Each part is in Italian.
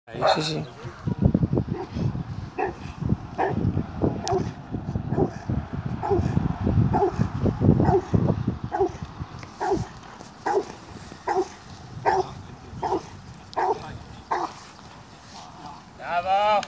Sì, sì. Bravo!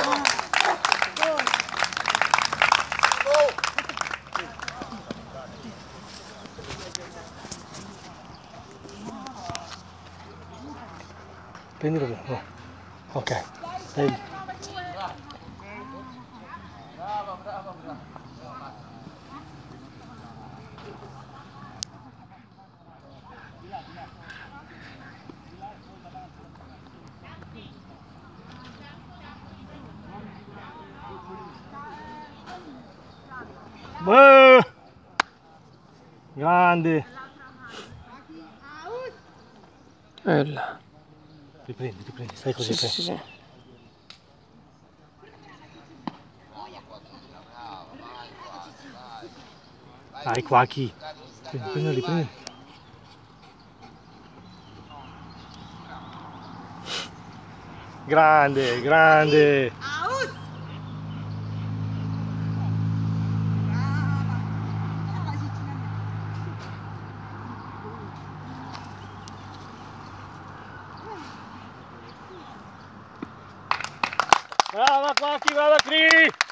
Prendilo bene, no. Ok, prendi. Bravo, bravo, bravo. Grande. Bella. Riprendi, stai così. Sì, sì, sì. Dai qua chi? Prendi. Grande. Brava Quacchi, brava Cri!